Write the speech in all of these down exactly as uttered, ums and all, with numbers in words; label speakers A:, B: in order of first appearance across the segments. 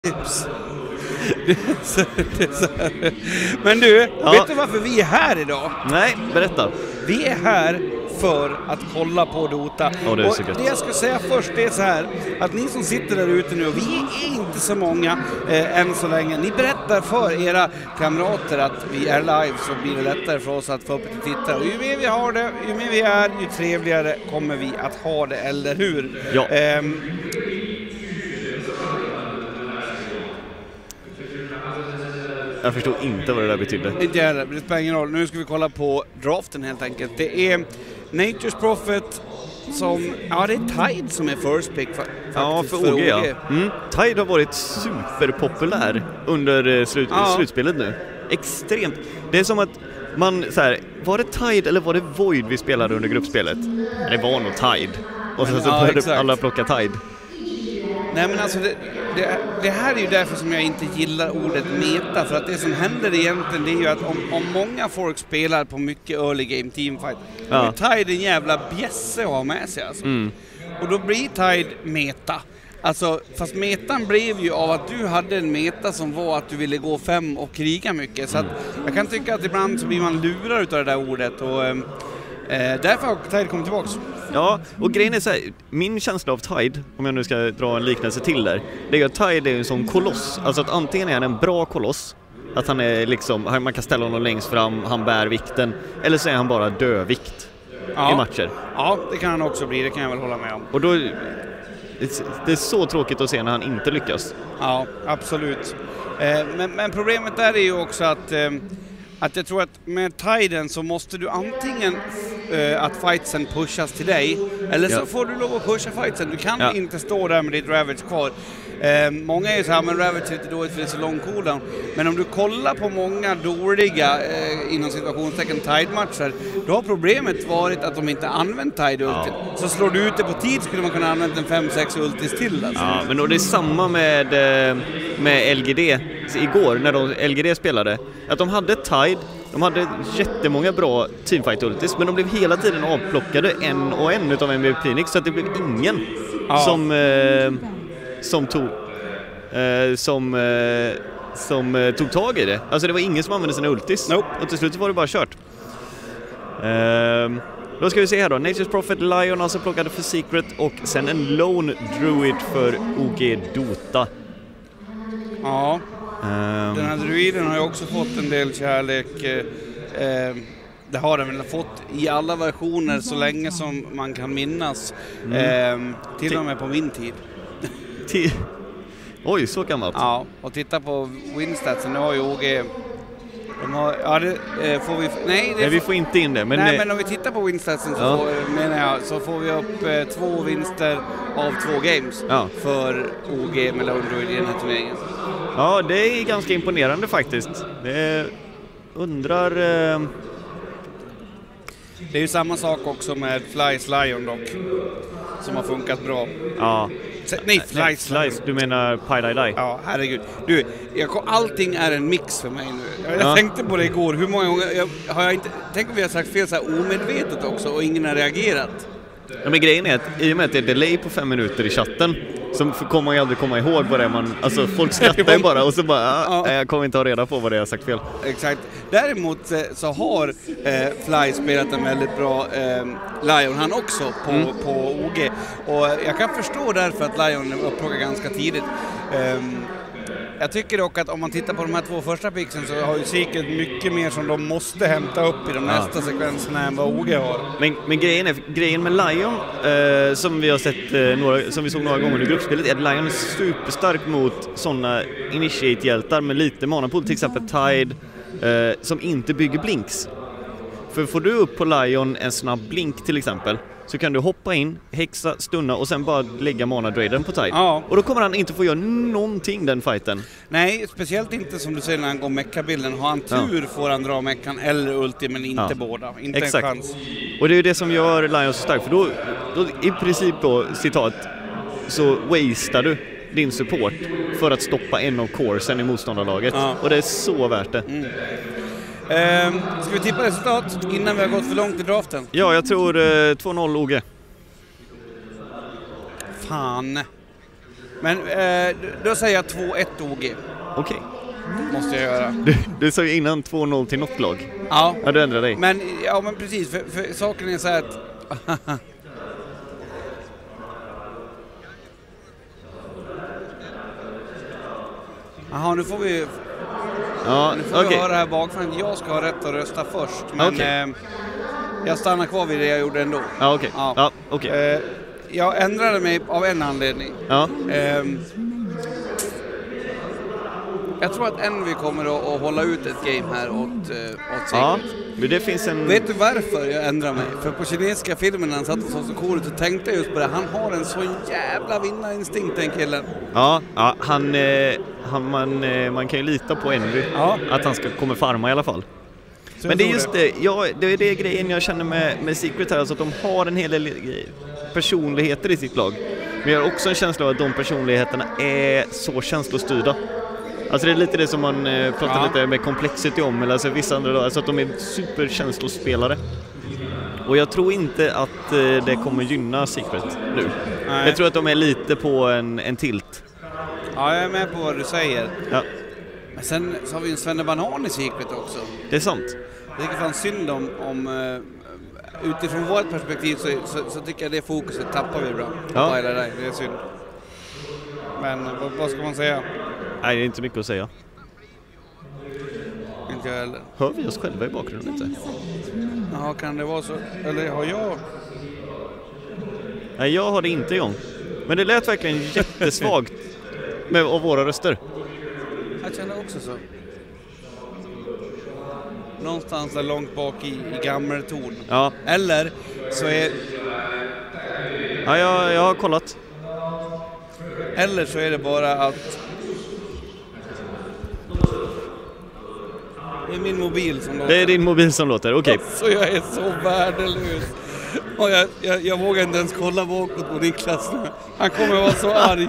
A: tips. Men du, ja. Vet du varför vi är här idag?
B: Nej, berätta.
A: Vi är här för att kolla på Dota.
B: Oh, det, är
A: och
B: så
A: det jag ska säga först är så här, att ni som sitter där ute nu, och vi är inte så många eh, än så länge, ni berättar för era kamrater att vi är live, så blir det lättare för oss att få upp ett tittare. Och ju mer vi har det, ju mer vi är, ju trevligare kommer vi att ha det, eller hur?
B: Ja.
A: Eh,
B: Jag förstår inte vad det där betyder.
A: Inte heller, det spelar ingen roll. Nu ska vi kolla på draften helt enkelt. Det är Nature's Prophet som, ja det är Tide som är first pick fa-
B: ja, för, för O G. Ja. Mm. Tide har varit superpopulär under slut, ja. slutspelet nu. Extremt. Det är som att man, så här, var det Tide eller var det Void vi spelade under gruppspelet? Det var nog Tide. Och sen så ja, började exakt. alla plocka Tide.
A: Nej men alltså det, det, det här är ju därför som jag inte gillar ordet meta, för att det som händer egentligen det är ju att om, om många folk spelar på mycket early game teamfight, ja. då är Tide en jävla bjässe att ha med sig alltså. Mm. Och då blir Tide meta. Alltså, fast metan blev ju av att du hade en meta som var att du ville gå fem och kriga mycket, så att jag kan tycka att ibland så blir man lurad utav det där ordet, och eh, därför har Tide kommit tillbaks.
B: Ja, och grejen är så här, min känsla av Tide, om jag nu ska dra en liknelse till där, det är att Tide är en sån koloss. Alltså att antingen är han en bra koloss, att han är liksom, man kan ställa honom längst fram, han bär vikten, eller så är han bara dövikt ja. i matcher.
A: Ja, det kan han också bli, det kan jag väl hålla med om.
B: Och då, det är så tråkigt att se när han inte lyckas.
A: Ja, absolut. Men, men problemet där är ju också att Att jag tror att med Tiden så måste du antingen uh, att fightsen pushas till dig, eller så ja. får du lov att pusha fightsen. Du kan ja. inte stå där med ditt Ravage kvar. Uh, många är ju så här, men Ravage är lite dåligt för det är så lång cooldown. Men om du kollar på många dåliga uh, inom situationstecken Tide-matcher, då har problemet varit att de inte använt Tide-ultin. Ja. Så slår du ut det på tid skulle man kunna använda en fem sex ultis till. Alltså. Ja,
B: men då det är samma med, med L G D igår när de, L G D spelade. Att de hade Tide, de hade jättemånga bra teamfight-ultis, men de blev hela tiden avplockade en och en utav M V P Phoenix, så att det blev ingen ja. som eh, som tog eh, som eh, som eh, tog tag i det. Alltså det var ingen som använde sina ultis. Nope. Och till slut var det bara kört. Eh, då ska vi se här då. Nature's Prophet, Lion alltså plockade för Secret, och sen en Lone Druid för O G Dota.
A: Ja. Um. Den här druiden har ju också fått en del kärlek. Eh, det har den väl fått i alla versioner så länge som man kan minnas. Mm. Eh, till och med på min tid.
B: T- Oj, så gammalt.
A: Ja, och titta på winstatsen, nu har ju O G... De har, ja, det eh, får vi... Nej, det
B: nej, vi får inte in det. Men
A: nej,
B: det...
A: men om vi tittar på winstatsen så,
B: ja.
A: får, menar jag, så får vi upp eh, två vinster av två games ja. för O G med Lone Druid i den här turneringen.
B: Ja, det är ganska imponerande faktiskt. Det undrar... Eh...
A: Det är ju samma sak också med Flies Lion dock, som har funkat bra.
B: Ja.
A: Nej, Flies
B: Lion. Du menar Pie-Dye-Dye?
A: Ja, herregud. Du, jag, allting är en mix för mig nu. Jag, jag ja. tänkte på det igår. Hur många gånger... Jag, har jag inte, tänk om vi har sagt fel så här omedvetet också och ingen har reagerat.
B: Ja, men grejen är att i och med att det är delay på fem minuter i chatten, så kommer man ju aldrig komma ihåg vad det är man... Alltså folk skrattar ju bara och så bara, ja. jag kommer inte ha reda på vad det är jag har sagt fel.
A: Exakt. Däremot så har eh, Fly spelat en väldigt bra eh, Lion han också på, mm. på O G. Och jag kan förstå därför att Lion upplockar ganska tidigt. Um, Jag tycker dock att om man tittar på de här två första pixen så har ju säkert mycket mer som de måste hämta upp i de ja. nästa sekvenserna än vad O G har.
B: Men, men grejen, är, grejen med Lion eh, som vi har sett eh, några, som vi såg några gånger i gruppspelet, är att Lion är superstark mot sådana initiate-hjältar med lite manapool, till exempel Tide, eh, som inte bygger blinks. För får du upp på Lion en snabb blink till exempel, så kan du hoppa in, häxa, stunna och sen bara lägga mana-draden på Tide. Ja. Och då kommer han inte få göra någonting den fighten.
A: Nej, speciellt inte som du säger när han går mecka-bilden. Har han tur ja. får han dra meckan eller ulti, men inte ja. båda. Inte exakt. En chans.
B: Och det är ju det som gör Lion så stark. För då, då i princip då, citat, så wastear du din support för att stoppa en av coresen i motståndarlaget. Ja. Och det är så värt det. Mm.
A: Uh, ska vi tippa resultat innan vi har gått för långt i draften?
B: Ja, jag tror uh, två noll O G.
A: Fan. Men eh, då säger jag två ett O G.
B: Okej.
A: Måste jag göra.
B: Du, du sa ju innan två noll till något lag.
A: Ja.
B: Ja, du ändrar dig.
A: Men, ja, men precis. För, för saken är så här att... Jaha, nu får vi...
B: Ja,
A: nu får vi
B: okej.
A: höra här bakifrån. Jag ska ha rätt att rösta först. Men
B: Okej.
A: eh, jag stannar kvar vid det jag gjorde ändå.
B: Ja, okej.
A: Ja.
B: Ja, okej.
A: Eh, jag ändrade mig av en anledning.
B: Ja.
A: Eh, jag tror att Envy kommer att, att hålla ut ett game här åt, eh, åt
B: Ja,
A: Secret.
B: men det finns en...
A: Vet du varför jag ändrar mig? För på kinesiska filmen när han satt och såg så cool ut och tänkte just på det. Han har en sån jävla vinnarinstinkt, den killen.
B: Ja, ja han, eh, han, man, eh, man kan ju lita på Envy.
A: Ja.
B: Att han ska komma farma i alla fall.
A: Så
B: Men det är
A: jag
B: just
A: tror
B: det, ja, det är det grejen jag känner med, med Secret här, alltså att de har en hel del personligheter i sitt lag. Men jag har också en känsla av att de personligheterna är så känslostyrda. Alltså det är lite det som man eh, pratar
A: Ja.
B: lite med Complexity om, eller alltså vissa andra lag, alltså att de är superkänslospelare. Och jag tror inte att eh, det kommer gynna Secret nu.
A: Nej.
B: Jag tror att de är lite på en, en tilt.
A: Ja, jag är med på vad du säger.
B: Ja,
A: Men sen så har vi en Svenne Banan i Secret också.
B: det är sant.
A: Jag tycker fan synd om, om uh, utifrån vårt perspektiv så, så, så tycker jag det fokuset tappar vi bra.
B: Ja.
A: Ja. Det, där. Det är synd. Men vad, vad ska man säga?
B: Nej, det är inte mycket att säga.
A: Inte jag heller.
B: Hör vi oss själva i bakgrunden lite?
A: Ja, kan det vara så? Eller har jag...
B: Nej, jag har det inte igång. Men det lät verkligen jättesvagt med, av våra röster.
A: Jag känner också så. Någonstans där långt bak i, i gammeltorn.
B: Ja,
A: Eller så är...
B: ja jag, jag har kollat.
A: Eller så är det bara att... Det är min mobil som låter.
B: Det är din mobil som låter, okej.
A: Så jag är så värdelös. Och jag, jag, jag vågar inte ens kolla bakåt på Niklas nu. Han kommer vara så arg.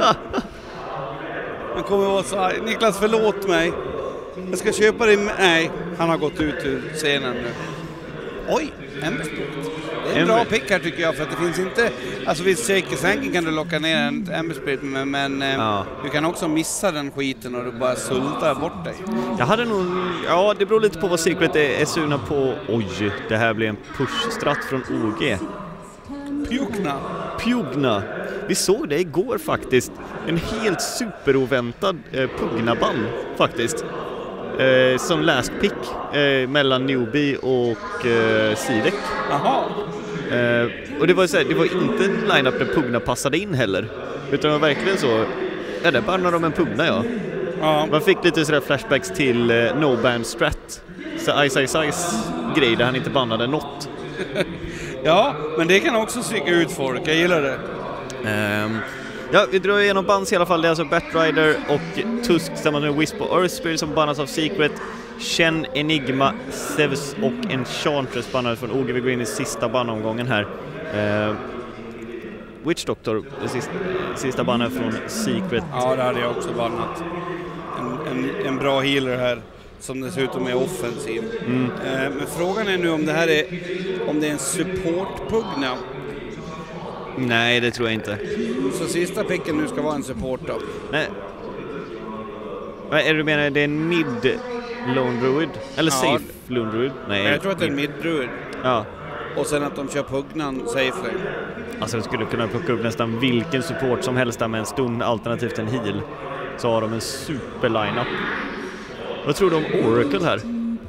A: Han kommer vara så arg. Niklas, förlåt mig. Jag ska köpa dig med... Nej, han har gått ut ur scenen nu. Oj, Ember Spirit. Det är en bra pick här tycker jag, för att det finns inte... Alltså vid Shaker Sanken kan du locka ner en Ember Spirit, men, men
B: Ja.
A: du kan också missa den skiten och du bara sultar bort dig.
B: Jag hade nog... Ja, det beror lite på vad Secret är, är sugna på. Oj, det här blir en push-stratt från O G.
A: Pjukna.
B: Pugna. Vi såg det igår faktiskt. En helt superoväntad eh, Pugna-ball faktiskt. Eh, som last pick eh, mellan Newbie och eh, Sidek.
A: Jaha.
B: Eh, och det var, så här, det var inte en line-up där Pugna passade in heller. Utan det var verkligen så... Ja, där bannade de en Pugna, ja.
A: Ja.
B: Man fick lite sådär flashbacks till eh, No Band Strat. Så Ice Ice Ice grej där han inte bannade något.
A: Ja, men det kan också psyka ut folk. Jag gillar det.
B: Um, ja, vi drar igenom bands i alla fall. Det är alltså Batrider och Tusk tillsammans med Wisp och Earthspirit som bannas av Secret. Shen, Enigma, Zeus och Enchantress bannades från O G. Vi går in i sista bandomgången här. Uh, Witch Doctor, det sista, sista bannen från Secret.
A: Ja, det hade jag också bannat. En, en, en bra healer här som dessutom är offensiv.
B: Mm.
A: Eh, men frågan är nu om det här är om det är en support-pugna.
B: Nej, det tror jag inte.
A: Så sista picken nu ska vara en support då.
B: Nej. Vad är det du menar? Det är en mid Lone Druid? Eller
A: Ja.
B: safe Lone Druid? Nej,
A: Men jag tror att det är en mid-druid.
B: Ja.
A: Och sen att de kör pugnan safely.
B: Alltså de skulle kunna plocka upp nästan vilken support som helst där med en stund alternativt en heal. Så har de en super line-up. Vad tror du om Oracle här?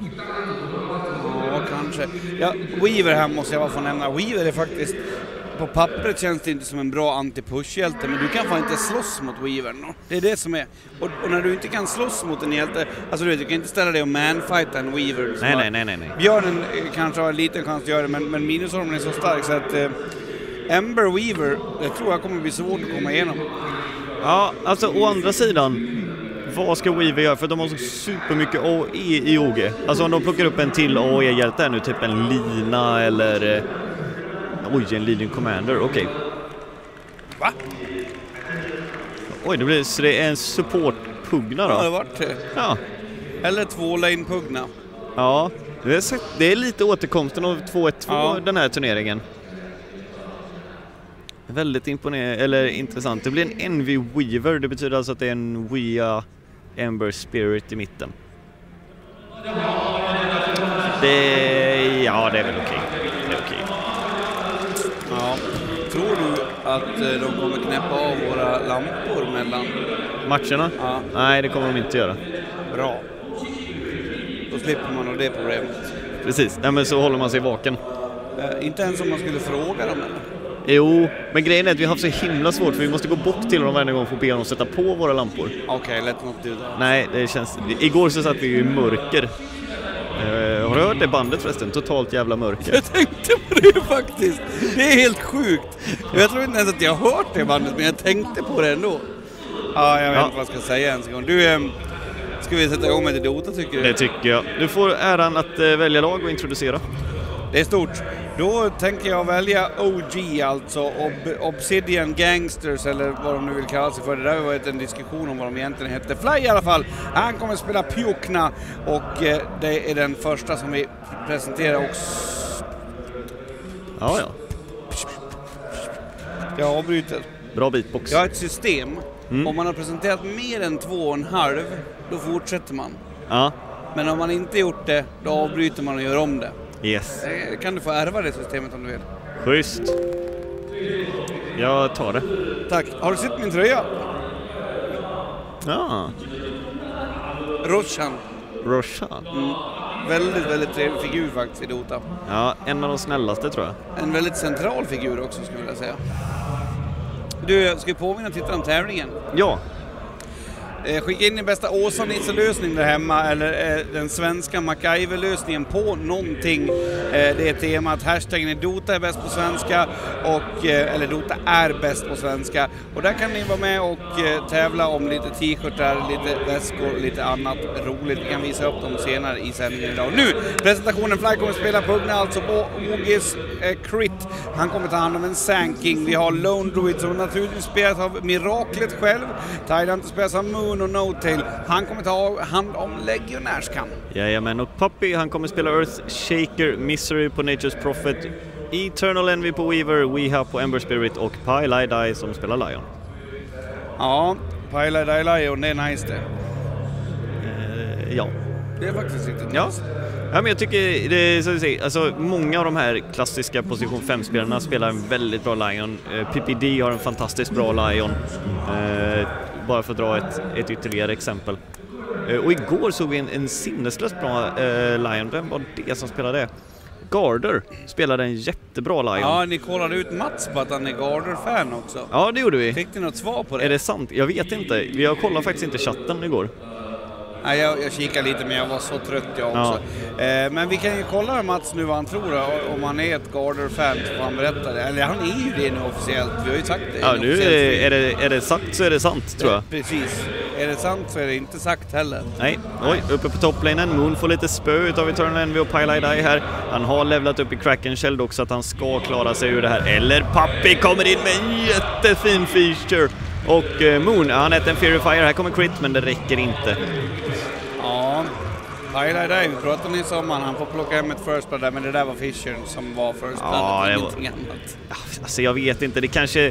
A: Ja, kanske. Ja, Weaver här måste jag bara få nämna. Weaver är faktiskt... På pappret känns det inte som en bra anti-push-hjälte, men du kan fan inte slåss mot Weaver. No? Det är det som är... Och, och när du inte kan slåss mot en hjälte... Alltså du vet, du kan inte ställa dig och manfighta en Weaver.
B: Nej, nej, nej, nej, nej.
A: Björnen eh, kanske har en liten chans att göra det, men, men Minusholmen är så stark så att... Eh, Ember Weaver, det tror jag kommer bli svårt att komma igenom.
B: Ja, alltså å andra sidan, vad ska Weaver göra? För de har så supermycket A E i O G. Alltså om de plockar upp en till A E-hjälte här nu, typ en Lina eller... Eh, oj, en Leading Commander, okej. Okay.
A: Va?
B: Oj, det blir, så det är en support-pugna då?
A: Ja, det vart det.
B: Ja.
A: Eller två lane-pugna.
B: Ja, det är, det är lite återkomsten av två ett två
A: Ja.
B: den här turneringen. Väldigt imponerande, eller intressant. Det blir en Envy Weaver, det betyder alltså att det är en Wea Ember Spirit i mitten. Det, ja, det är väl okej. Det är okej.
A: Ja. Tror du att de kommer knäppa av våra lampor mellan
B: matcherna?
A: Ja.
B: Nej, det kommer de inte göra.
A: Bra. Då slipper man av det problemet.
B: Precis, nej, men så håller man sig vaken.
A: Eh, inte ens om man skulle fråga dem eller?
B: Jo, men grejen är att vi har haft så himla svårt för vi måste gå bort till dem varje gång för att be dem sätta på våra lampor.
A: Okej, okay, let not do that.
B: Nej, det känns... Igår så satt vi ju i mörker. Uh, har du hört det bandet förresten? Totalt jävla mörker.
A: Jag tänkte på det faktiskt. Det är helt sjukt. Jag tror inte ens att jag har hört det bandet, men jag tänkte på det ändå. Ja, jag vet ja. inte vad jag ska säga ens en gång. Du, um, ska vi sätta igång med till Dota tycker du?
B: Det tycker jag. Du får äran att uh, välja lag och introducera.
A: Det är stort. Då tänker jag välja O G, alltså Ob- Obsidian Gangsters eller vad de nu vill kalla sig för. Det där var en diskussion om vad de egentligen hette. Fly i alla fall. Han kommer att spela Pjukna och eh, det är den första som vi presenterar också.
B: Ja, ja.
A: Jag avbryter.
B: Bra beatbox.
A: Jag har ett system.
B: Mm.
A: Om man har presenterat mer än två och en halv, då fortsätter man.
B: Ja.
A: Men om man inte gjort det, då avbryter man och gör om det.
B: Yes.
A: Kan du få ärva det systemet om du vill?
B: Schysst. Jag tar det.
A: Tack. Har du sett min tröja?
B: Ja.
A: Roshan.
B: Roshan.
A: Mm. Väldigt, väldigt trevlig figur faktiskt i Dota.
B: Ja, en av de snällaste tror jag. En
A: väldigt central figur också skulle jag vilja säga. Du, ska vi påminna tittarna om tävlingen?
B: Ja.
A: Eh, skicka in din bästa Åsa-Nisse-lösning där hemma eller eh, den svenska MacGyver-lösningen på någonting. Eh, det är temat hashtaggen är Dota är bäst på svenska och, eh, eller Dota är bäst på svenska. Och där kan ni vara med och eh, tävla om lite t-shirtar, lite väskor, lite annat roligt. Vi kan visa upp dem senare i sändningen idag. Nu, presentationen Fly kommer att spela Pugna alltså på O G's eh, Crit. Han kommer ta hand om en Sanking. Vi har Lone Druid som naturligtvis spelas av Miraklet själv. Thailand spelas av Moon och No-Tail. Han kommer ta hand om Legionärskam.
B: Jajamän, och Puppy han kommer spela Earth Shaker, Misery på Nature's Prophet, Eternal Envy på Weaver, Weha på Ember Spirit och Pile I Die som spelar Lion.
A: Ja, Pile I Die Lion, det är nice det.
B: Eh, ja.
A: Det är faktiskt riktigt
B: ja.
A: nice.
B: Ja, men jag tycker det är så att säga, alltså många av de här klassiska position fem-spelarna spelar en väldigt bra Lion. Eh, P P D har en fantastiskt bra Lion. Eh, bara för att dra ett, ett ytterligare exempel. Eh, och igår såg vi en, en sinneslöst bra eh, Lion. Vem var det som spelade det? Garder spelade en jättebra Lion.
A: Ja, ni kollade ut Mats på att han är Garder-fan också.
B: Ja, det gjorde vi.
A: Fick ni något svar på det?
B: Är det sant? Jag vet inte. Vi har kollat faktiskt inte chatten igår.
A: Nej, jag, jag kikade lite men jag var så trött jag också. Ja. Eh, men vi kan ju kolla med Mats nu vad han tror då, om han är ett Garder-fan så får han berätta det. Eller han är ju det nu officiellt, vi har ju sagt det.
B: Ja, nu är det, är, det, är det sagt så är det sant tror jag.
A: Ja, precis. Är det sant så är det inte sagt heller.
B: Nej, oj, uppe på topplanen. Moon får lite spö utav Eternal Envy och Pile I Die här. Han har levlat upp i Kraken Shell också att han ska klara sig ur det här. Eller Puppy kommer in med en jättefin feature. Och eh, Moon, han äter en Fury Fire. Här kommer crit men det räcker inte.
A: Ja, Pile I Die, vi pratade nyss om han, han får plocka hem ett first blood där, men det där var Fisher som var first blood, ja, det ingenting var... annat.
B: Alltså jag vet inte, det kanske...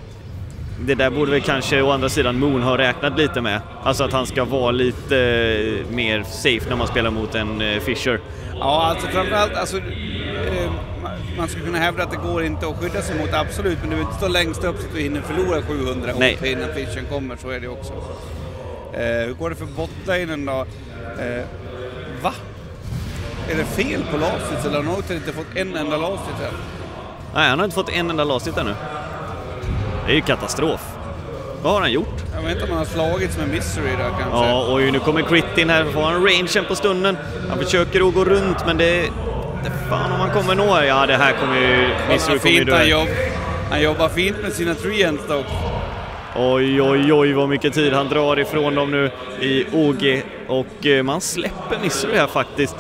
B: Det där borde väl kanske å andra sidan Moon ha räknat lite med. Alltså att han ska vara lite eh, mer safe när man spelar mot en eh, Fisher.
A: Ja, alltså framförallt, alltså... Eh, man skulle kunna hävda att det går inte att skydda sig mot absolut, men du vill inte stå längst upp så att du hinner förlora sjuhundra O P innan Fisher kommer, så är det också. Eh, hur går det för botlanen då? Eh, va? Är det fel på lastit eller har Noter inte fått en enda lastit än?
B: Nej, han har inte fått en enda lastit ännu. Det är ju katastrof. Vad har han gjort?
A: Jag vet inte om han har slagits med Misery där kanske.
B: Ja, och nu kommer crit in här. Får han rangen på stunden. Han försöker att gå runt, men det... det fan om han kommer nå. Ja, det här kommer ju... Misery kommer ju dö.
A: Han, jobb, han jobbar fint med sina treants dock.
B: Oj, oj, oj, vad mycket tid han drar ifrån dem nu i O G. Och eh, man släpper Misery här faktiskt.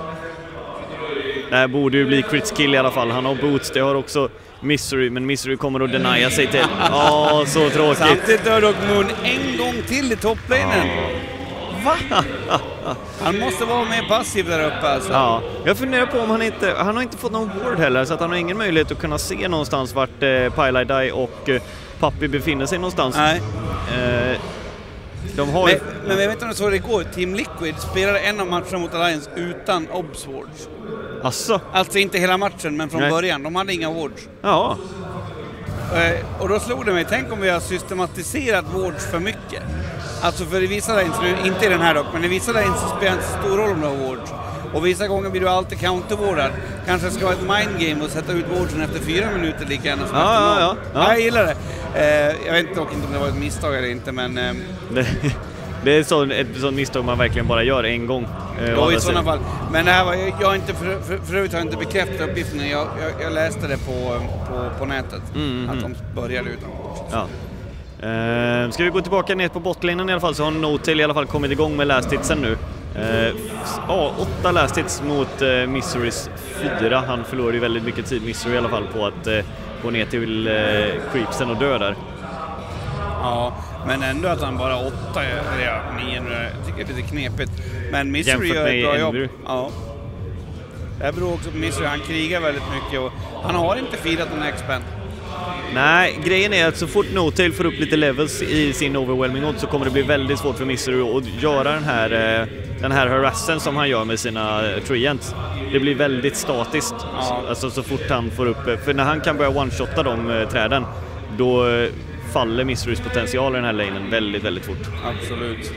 B: Det här borde ju bli crits kill i alla fall. Han har boots, det har också Misery. Men Misery kommer att denia sig till. Ja, oh, så tråkigt.
A: Samtidigt dör dock Moon en gång till i topplanen.
B: Va?
A: Han måste vara mer passiv där uppe alltså.
B: Ja, jag funderar på om han inte... Han har inte fått någon ward heller, så att han har ingen möjlighet att kunna se någonstans vart eh, Pile I Die och eh, Puppy befinner sig någonstans.
A: Nej.
B: Eh, de har
A: men,
B: ju...
A: men jag vet inte om det så det går. Team Liquid spelade en av matcherna mot Alliance utan obs wards.
B: Asså?
A: Alltså inte hela matchen, men från
B: Nej.
A: början. De hade inga wards.
B: Ja.
A: Eh, och då slog det mig, tänk om vi har systematiserat wards för mycket. Alltså för i vissa lanes, inte i den här dock, men i vissa lanes så spelar det inte så stor roll om du har wards. Och vissa gånger blir du alltid counterwardad. Kanske ska vara ett mindgame och sätta ut wardsen efter fyra minuter lika gärna som
B: ja,
A: efter
B: ja,
A: någon.
B: ja, ja.
A: Jag gillar det. Eh, jag vet dock inte om det var ett misstag eller inte, men... Eh,
B: det, det är så, ett sånt misstag man verkligen bara gör en gång. Eh,
A: då i sådana fall. Men det här var, jag har inte, för, för, förut har jag inte bekräftat uppgiften. Jag, jag, jag läste det på, på, på nätet. Mm, att de började utan wards.
B: Ja. Uh, ska vi gå tillbaka ner på botlinen i alla fall, så har No-Tail i alla fall kommit igång med last hitsen nu. Uh, ja, åtta last hits mot uh, Misery's fyra. Han förlorar ju väldigt mycket tid, Misery i alla fall, på att uh, gå ner till uh, Creepsen och dö där.
A: Ja, men ändå att han bara åtta, eller nio nu, jag tycker det är lite knepigt. Men Misery gör ett bra jobb. Ja. Det beror också på Misery, han krigar väldigt mycket och han har inte firat en expand.
B: Nej, grejen är att så fort No-Tail får upp lite levels i sin overwhelming odds så kommer det bli väldigt svårt för Misery att göra den här, den här harassen som han gör med sina treants. Det blir väldigt statiskt, ja. Alltså så fort han får upp, för när han kan börja one-shotta de träden, då faller Miserys potential i den här lanen väldigt, väldigt fort.
A: Absolut.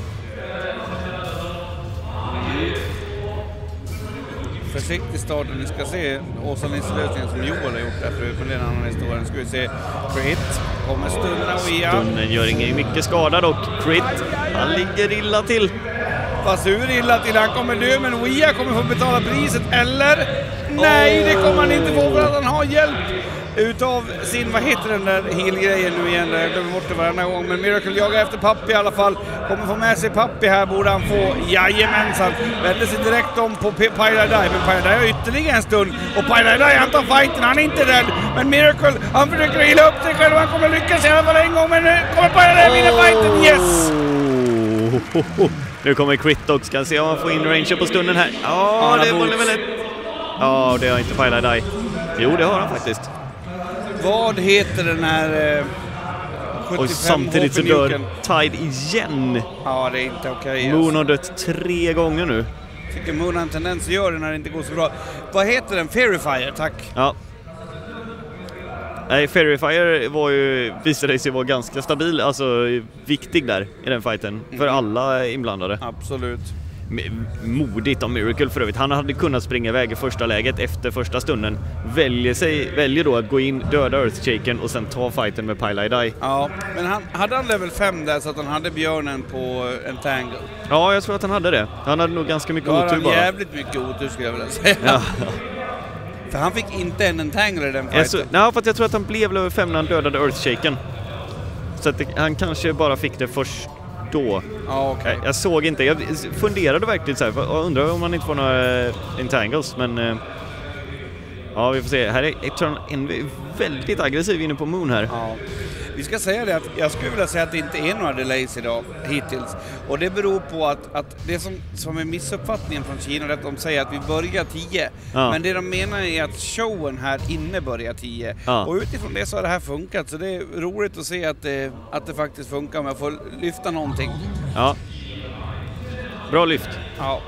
A: Försiktig start, ni ska se Åsa-Nisse-lösningen som Joel har gjort där förut, men det är en annan historia. Nu ska vi se Crit, kommer stunden och Ia.
B: Stunden gör ingen mycket skada dock. Crit, han ligger illa till.
A: Fast hur illa till, han kommer dö, men Ia kommer få betala priset, eller? Nej, det kommer han inte få för att han har hjälp utav sin, vad heter den där heal-grejen nu igen, jag glömmer bort det varenda gång, men Miracle jagar efter Pappi i alla fall, kommer få med sig Pappi här, borde han få, jajamensan, vänder sig direkt om på Pile I Die, men Pile I Die har ytterligare en stund, och Pile I Die, han tar fighten, han är inte rädd, men Miracle, han försöker hila upp sig själv, han kommer lyckas i alla fall en gång, men nu kommer Pile I Die vinna fighten, yes!
B: Oh. Nu kommer Crit och ska se om han får in range på stunden här. Ja, oh, det var väldigt... Ja, det har inte Pile I Die. Jo, det har han faktiskt.
A: Vad heter den här eh, sjuttiofem
B: och samtidigt så dör Tide igen.
A: Ja, det är inte okej.
B: Moon har dött tre gånger nu.
A: Jag tycker Moon har en tendens att göra det när det inte går så bra. Vad heter den? Fairyfire, tack.
B: Ja. Nej, Fairyfire var ju, visade sig vara ganska stabil, alltså viktig där i den fighten. Mm. För alla inblandade.
A: Absolut.
B: Modigt av Miracle för övrigt. Han hade kunnat springa iväg i första läget efter första stunden. Väljer, sig, väljer då att gå in, döda Earthshaken och sen ta fighten med Pile I Die.
A: Ja, men han, hade han level fem där så att han hade björnen på Entangle?
B: Ja, jag tror att han hade det. Han hade nog ganska mycket
A: otur bara.
B: Han
A: hade jävligt mycket otur skulle jag vilja säga. Ja. För han fick inte en Entangle i den fighten.
B: Så, nej, för att jag tror att han blev level fem när han dödade Earthshaken. Så att det, han kanske bara fick det först då.
A: Ja, okay.
B: jag, jag såg inte, jag funderade verkligen så här, jag undrar om man inte får några uh, entangles, men uh, ja, vi får se. Här är Eternal Envy väldigt aggressiv inne på Moon här.
A: Ja. Vi ska säga det att jag skulle vilja säga att det inte är några delays idag hittills. Och det beror på att, att det som, som är missuppfattningen från Kina är att de säger att vi börjar tio. Ja. Men det de menar är att showen här inne börjar tio. Ja. Och utifrån det så har det här funkat. Så det är roligt att se att det, att det faktiskt funkar om jag får lyfta någonting.
B: Ja. Bra lyft.
A: Ja.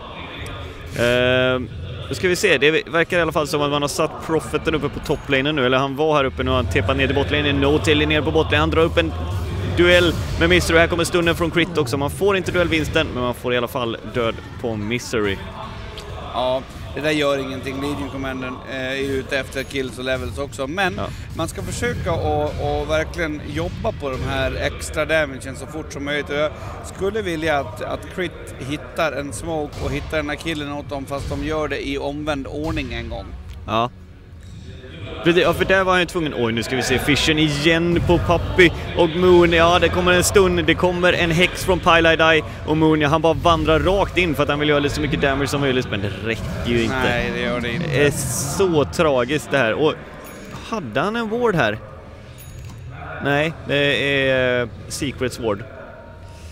B: Uh... Då ska vi se, det verkar i alla fall som att man har satt Profeten uppe på topplanen nu, eller han var här uppe nu och han teppat ner till botlane. No-Tail ner på botlane, han drar upp en duell med Misery. Här kommer stunden från Crit också, man får inte duellvinsten men man får i alla fall död på Misery.
A: Ja, det där gör ingenting. Legion Commandern är ute efter kills och levels också. Men ja. man ska försöka att verkligen jobba på de här extra damagen så fort som möjligt. Och jag skulle vilja att, att Crit hittar en smoke och hittar den här killen åt dem, fast de gör det i omvänd ordning en gång.
B: Ja. Ja, för där var han ju tvungen. Oj, nu ska vi se Fishen igen på Puppy och Moon. Ja, det kommer en stund. Det kommer en häx från Pile I Die och Moon, ja, han bara vandrar rakt in för att han vill göra lite så mycket damage som möjligt, men det räcker ju inte.
A: Nej, det gör det inte.
B: Det är så tragiskt det här. Och hade han en ward här? Nej, det är uh, Secrets ward.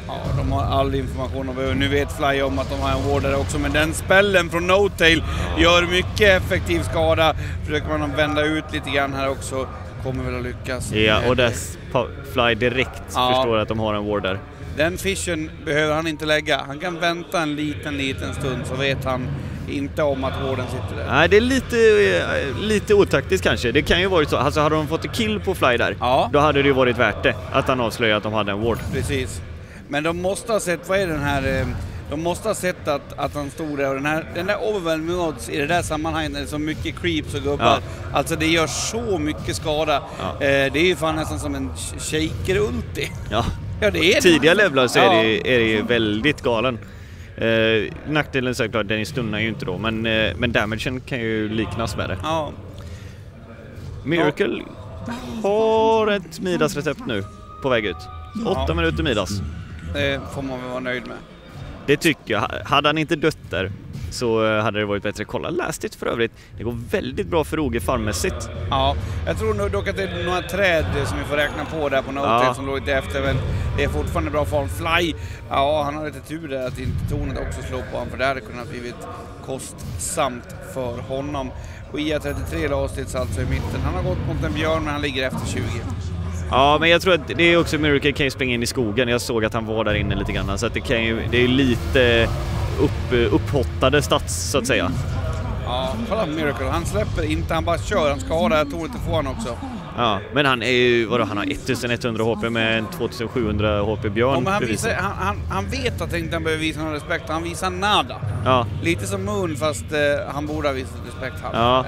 A: Ja, de har all information. Och nu vet Fly om att de har en wardare också. Men den spällen från No-Tail gör mycket effektiv skada. Försöker man vända ut lite grann här också. Kommer väl att lyckas.
B: Ja, och där Fly direkt ja. förstår att de har en ward där.
A: Den fishen behöver han inte lägga. Han kan vänta en liten, liten stund så vet han inte om att warden sitter där.
B: Nej, det är lite, lite otaktiskt kanske. Det kan ju varit så. Alltså hade de fått en kill på Fly där, ja. då hade det ju varit värt det att han avslöjade att de hade en ward.
A: Precis. Men de måste ha sett, vad är den här... De måste ha sett att, att han stod där och den här, den där overwhelming odds i det där sammanhanget är det så mycket creeps och gubbar. Ja. Alltså det gör så mycket skada. Ja. Eh, det är ju fan nästan som en shaker-ulti.
B: Ja.
A: Ja, det är
B: tidiga levlar så är, ja. det, är det väldigt galen. Eh, nackdelen så är klart, den stunnar ju inte då, men, eh, men damagen kan ju liknas med det.
A: Ja.
B: Miracle ja. har ett Midas-recept nu på väg ut. Åtta ja. minuter Midas.
A: Det får man väl vara nöjd med.
B: Det tycker jag. Hade han inte dött där så hade det varit bättre. Kolla Last Hit för övrigt. Det går väldigt bra för O G farmmässigt.
A: Ja, jag tror nog dock att det är några träd som vi får räkna på där på No-Tail ja. som låg lite efter. Men det är fortfarande bra form. Fly, ja han har lite tur där att inte tornet också slår på honom. För det hade kunnat blivit kostsamt för honom. Och I A trettiotre Last Hits alltså i mitten. Han har gått mot en björn men han ligger efter tjugo.
B: Ja, men jag tror att det är också Miracle kan ju springa in i skogen. Jag såg att han var där inne lite grann. Så att det, kan ju, det är lite upp, upphottade stats så att säga.
A: Ja, kolla Miracle. Han släpper inte, han bara kör. Han ska ha det här tornet till få han också.
B: Ja, men han är ju, vadå, han har ettusen hundra H P med en tvåtusen H P björn.
A: Ja, men han, visar, han, han, han vet att inte han behöver visa någon respekt. Han visar nada.
B: Ja.
A: Lite som Moon fast eh, han borde ha visat respekt här.
B: Ja,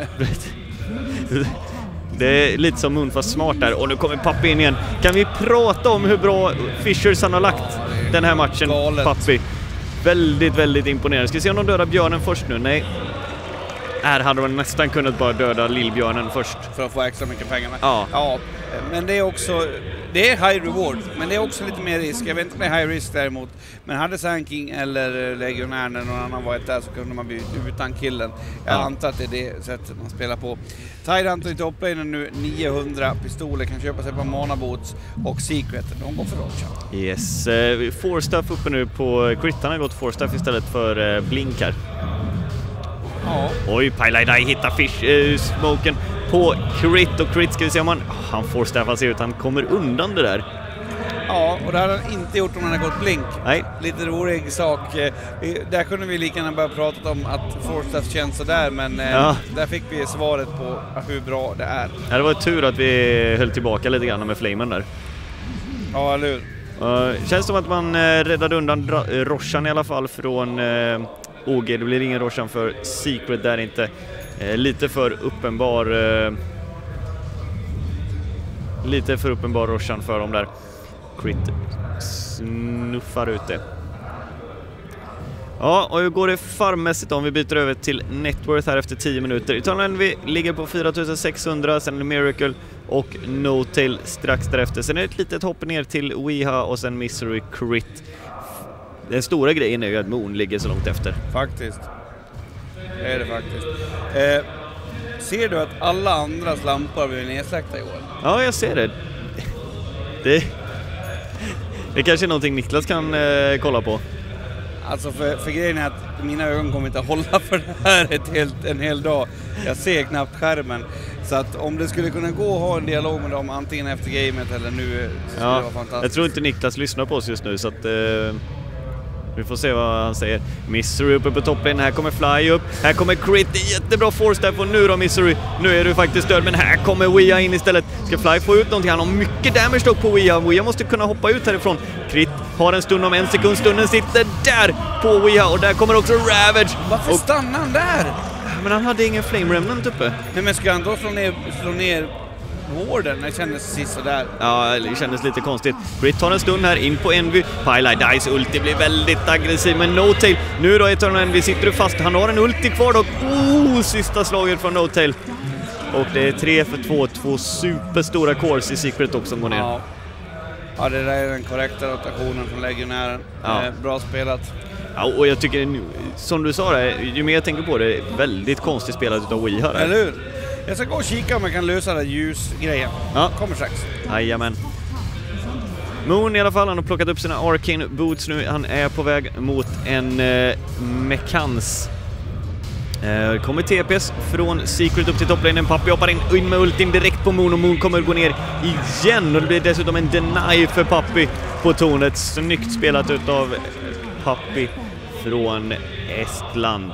B: det är lite som Moon fast smart där. Och nu kommer Pappi in igen. Kan vi prata om hur bra Fishers han har lagt ja, den här matchen, galet. Pappi? Väldigt, väldigt imponerande. Ska vi se om de dödar björnen först nu? Nej. Här hade man nästan kunnat bara döda lillbjörnen först.
A: För att få extra mycket pengar med.
B: Ja.
A: ja. Men det är också, det är high reward. Men det är också lite mer risk. Jag vet inte om det är high risk däremot. Men hade Sand King eller legionären eller någon annan varit där så kunde man bli utan killen. Jag ja. antar att det är det sättet man spelar på. Tide Hunter i topplanen nu, niohundra pistoler, kan köpa sig på Mana Boots och Secret. De går för Rocha.
B: Yes, uh, four stuff uppe nu på Crit. Han har gått four stuff istället för uh, Blink här.
A: Ja.
B: Oj, Pylai hittar fish, uh, smoken på Crit och Crit ska vi se om han... Han får staffa sig ut, han kommer undan det där.
A: Ja, och det hade han inte gjort om han hade gått Blink.
B: Nej.
A: Lite rolig sak. Där kunde vi lika gärna börja prata om att Forstaff känns så där, men ja. där fick vi svaret på hur bra det är.
B: Ja, det var tur att vi höll tillbaka lite grann med flamen där.
A: Ja, eller hur?
B: Uh, känns som att man uh, räddade undan uh, Roshan i alla fall från uh, O G. Det blir ingen Roshan för Secret där inte. Uh, lite för uppenbar... Uh, lite för uppenbar Roshan för dem där. Crit snuffar ut det. Ja, och hur går det farmmässigt om vi byter över till Networth här efter tio minuter? Utan vi ligger på fyra tusen sexhundra, sen är det Miracle och No-Tail strax därefter. Sen är det ett litet hopp ner till Weeha och sen Misery Crit. Den stora grejen är ju att Moon ligger så långt efter.
A: Faktiskt. Det är det faktiskt. Eh, ser du att alla andras lampor blir nedsläckta i år?
B: Ja, jag ser det. Det... Det kanske är någonting Niklas kan eh, kolla på.
A: Alltså för, för grejen är att mina ögon kommer inte att hålla för det här ett helt, en hel dag. Jag ser knappt skärmen. Så att om det skulle kunna gå att ha en dialog med dem antingen efter gamet eller nu så skulle ja, det vara fantastiskt.
B: Jag tror inte Niklas lyssnar på oss just nu så att... Eh... Vi får se vad han säger. Misery uppe på toppen. Här kommer Fly upp. Här kommer Crit. Jättebra force där. Och nu då Misery. Nu är du faktiskt död. Men här kommer Weeha in istället. Ska Fly få ut någonting? Han har mycket damage dock på Weeha. Weeha måste kunna hoppa ut härifrån. Crit har en stund om en sekund. Stunden sitter där på Weeha. Och där kommer också Ravage.
A: Varför
B: och...
A: stannar han där?
B: Men han hade ingen Flame Remnant uppe.
A: Nej, men ska han då slå ner... Slå ner... Warden, det kändes sist där.
B: Ja, det kändes lite konstigt. Crit tar en stund här in på Envy. Pylai Dice ulti blir väldigt aggressiv med No-Tail. Nu då Eternal Envy sitter du fast. Han har en ulti kvar dock. Oh, sista slaget från No-Tail. Och det är tre för två. Två superstora cores i Secret också som går ner.
A: Ja. ja, det där är den korrekta rotationen från legionären.
B: Ja.
A: Eh, bra spelat.
B: Ja, och jag tycker, som du sa det, ju mer jag tänker på det, är väldigt konstigt spelat utav Weeha.
A: Eller hur? Jag ska gå och kika om jag kan lösa den ljusgrejen.
B: Ja.
A: Kommer strax.
B: Jajamän. Moon i alla fall, han har plockat upp sina Arcane Boots nu. Han är på väg mot en eh, Mekans. Eh, kommer T P S från Secret upp till topplanen. Pappi hoppar in, in med ultin direkt på Moon och Moon kommer gå ner igen. Och det blir dessutom en deny för Pappi på tornet. Snyggt spelat utav Pappi från Estland.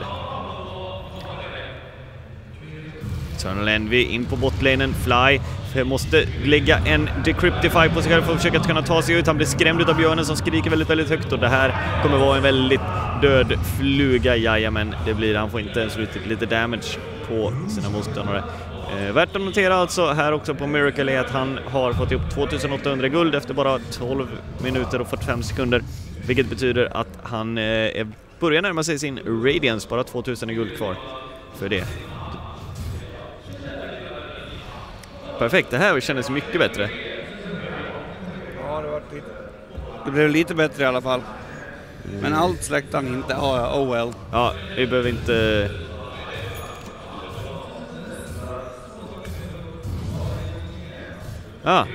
B: Eternal Envy in på botlanen. Fly måste lägga en Decryptify på sig själv för att försöka kunna ta sig ut. Han blir skrämd utav björnen som skriker väldigt, väldigt högt. Och det här kommer vara en väldigt död fluga. Jajamän, det blir han. Får inte ens riktigt lite damage på sina motståndare. Eh, värt att notera alltså här också på Miracle är att han har fått ihop tjugoåttahundra guld efter bara tolv minuter och fyrtiofem sekunder. Vilket betyder att han eh, börjar närma sig sin Radiance. Bara tvåtusen guld kvar för det. Perfekt, det här kändes mycket bättre.
A: Ja, det var lite... Det blev lite bättre i alla fall. Men allt släckte han inte. Ja, oh, oh well.
B: Ja, vi behöver inte... Ja.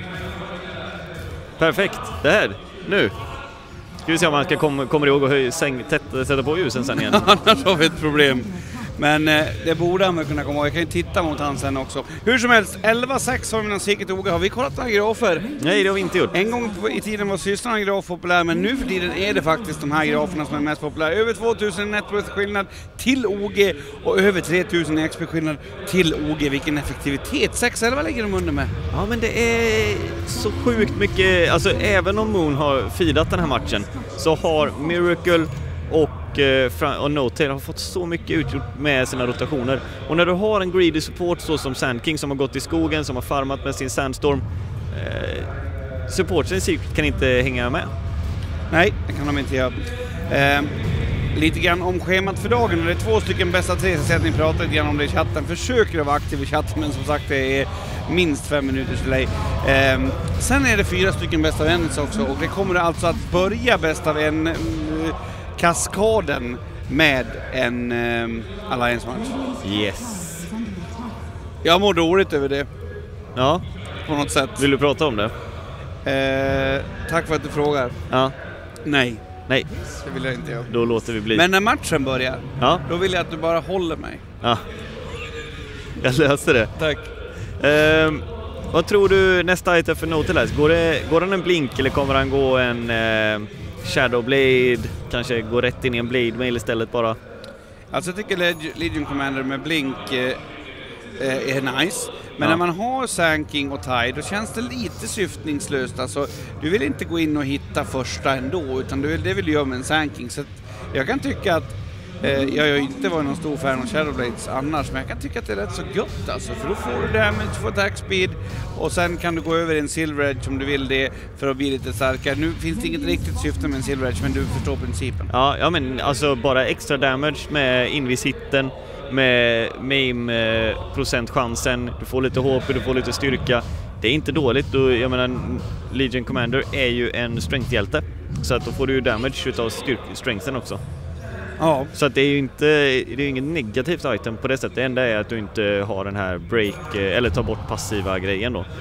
B: Perfekt, det här. Nu. Ska vi se om han ska komma kommer ihåg att höja säng, tätt, sätta på ljusen sen igen.
A: Annars har vi ett problem. Men eh, det borde han väl kunna komma ihåg. Jag kan ju titta mot han sen också. Hur som helst, elva sex har vi någon Secret O G. Har vi kollat några grafer?
B: Nej, det har vi inte gjort.
A: En gång i tiden var systrarna graf populär, men nu för tiden är det faktiskt de här graferna som är mest populära. Över tvåtusen networth-skillnad till O G och över tre tusen X P-skillnad till O G. Vilken effektivitet! sex elva ligger de under med.
B: Ja, men det är så sjukt mycket. Alltså, även om Moon har firat den här matchen så har Miracle och och No-Tail har fått så mycket utgjort med sina rotationer. Och när du har en greedy support så som Sand King som har gått i skogen, som har farmat med sin Sandstorm, eh, supporten i Secret kan inte hänga med.
A: Nej, det kan de inte göra. Eh, lite grann om schemat för dagen. Det är två stycken bästa tre, så att ni pratar lite grann om det i chatten. Försöker att vara aktiv i chatten, men som sagt det är minst fem minuters delay. Eh, sen är det fyra stycken bästa vänner också, och det kommer alltså att börja bästa vän eh, kaskaden med en um, Alliance-match.
B: Yes.
A: Jag mår dåligt över det.
B: Ja.
A: På något sätt.
B: Vill du prata om det?
A: Eh, tack för att du frågar.
B: Ja.
A: Nej.
B: Nej.
A: Det vill jag inte göra.
B: Då låter vi bli.
A: Men när matchen börjar,
B: ja,
A: då vill jag att du bara håller mig.
B: Ja. Jag löser det.
A: Tack.
B: Eh, vad tror du nästa item för No-Tail? Går det, går han en blink eller kommer han gå en... Eh, Shadow Blade, kanske gå rätt in i en Blade Mail istället bara?
A: Alltså jag tycker Leg- Legion Commander med blink eh, är nice. Men
B: ja,
A: när man har Sand King och Tide, då känns det lite syftningslöst. Alltså, du vill inte gå in och hitta första ändå, utan du vill, det vill du göra med en Sand King. Så jag kan tycka att eh, jag har inte varit någon stor fan av Shadow Blades annars, men jag kan tycka att det är rätt så gött alltså, för då får du damage, får attack speed och sen kan du gå över en Silver Edge om du vill det för att bli lite starkare. Nu finns det inget riktigt syfte med en Silver Edge, men du förstår principen.
B: Ja, ja men alltså bara extra damage med invis-hitten, med maim-procentchansen, du får lite H P, du får lite styrka. Det är inte dåligt, och jag menar Legion Commander är ju en strength-hjälte, så att då får du ju damage utav styrk- strengthen också.
A: Ja.
B: Så att det är ju inte, det är inget negativt item på det sättet. Det enda är att du inte har den här break eller tar bort passiva grejen då.